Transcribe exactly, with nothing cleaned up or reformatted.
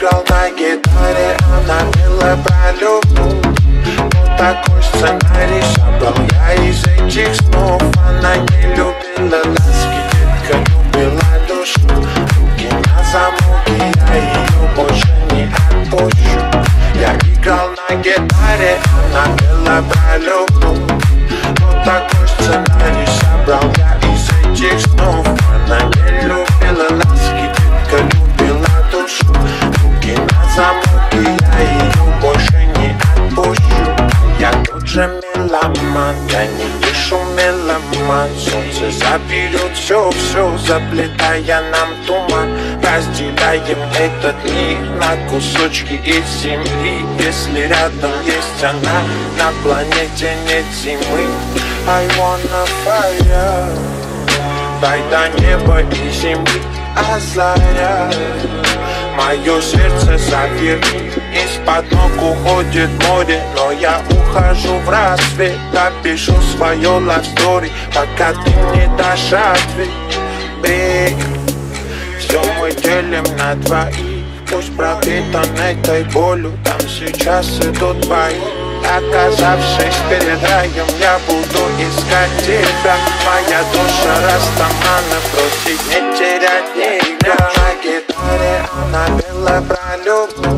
играл на гитаре, она пела про любовь. Вот такой сценарий собрал я из этих снов. Она не любила ласки, детка любила душу. Руки на замке, я ее больше не отпущу. Я играл на гитаре, она пела про любовь. Вот такой сценарий собрал я из этих снов. Она не любила ласки, детка любила душу. Руки на замке, я ее больше не отпущу. Я тот же меломан, я не пишу меломан. Солнце заберет все-все, заплетая нам туман. Разделяем этот мир на кусочки из земли. Если рядом есть она, на планете нет зимы. I wanna fire, дай до неба и земли озаря. Мое сердце заверни, из-под ног уходит море. Но я ухожу в рассвет, допишу свое love story, пока ты не дашь ответ. Бей, все мы делим на двоих. Пусть пропитан этой болью, там сейчас идут бои. Оказавшись перед раем, я буду искать тебя. Моя душа растамана, просит не терять время. На гитаре она пела про любовь.